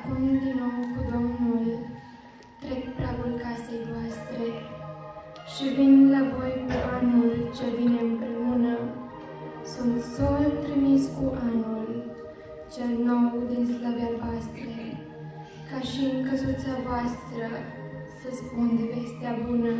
acum din nou cu Domnul, trec pragul casei voastre și vin la voi cu anul ce vine împreună. Sunt sol trimis cu anul, cel nou din slavia voastre, ca și în căsuța voastră să spun de vestea bună.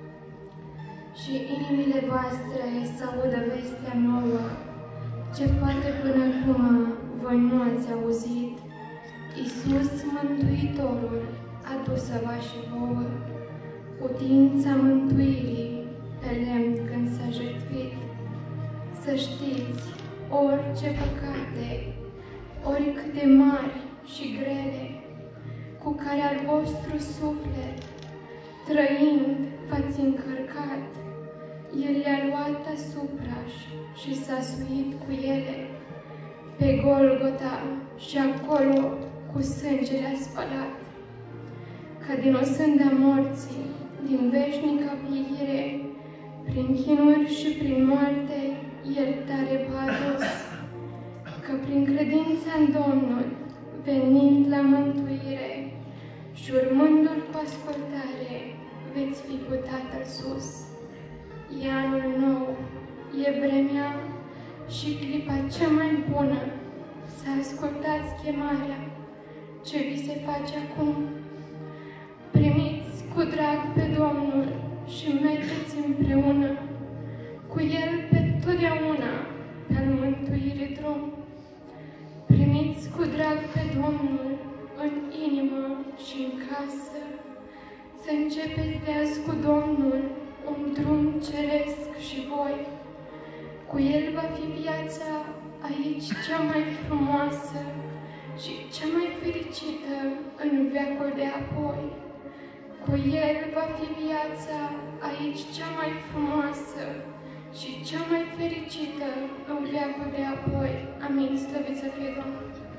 Și inimile voastre să audă vestea nouă, ce poate până acum voi nu ați auzit. Iisus Mântuitorul adusă-va și vouă, putința mântuirii pe lemn când s-a jertfit. Să știți, orice păcate, oricât de mari și grele, cu care al vostru suflet, trăind, v-ați încărcat, El le-a luat asupra și s-a suit cu ele pe Golgota și acolo cu sânge le-a spălat. Ca din osânda morții, din veșnica pieire, prin chinuri și prin moarte, iertare v-a adus, că prin credința în Domnul, venind la mântuire și urmându-L cu ascultare, veți fi cu Tatăl sus. E anul nou, e vremea și clipa cea mai bună să ascultați chemarea ce vi se face acum. Primiți cu drag pe Domnul și mergeți împreună cu El pe totdeauna pe-al mântuirii drum. Primiți cu drag pe Domnul în inimă și în casă, să începeți de azi cu Domnul un drum ceresc și voi. Cu El va fi viața aici cea mai frumoasă și cea mai fericită în veacul de apoi. Cu El va fi viața aici cea mai frumoasă și cea mai fericită în veacul de apoi. Amin. Slăvit să fie Domnul!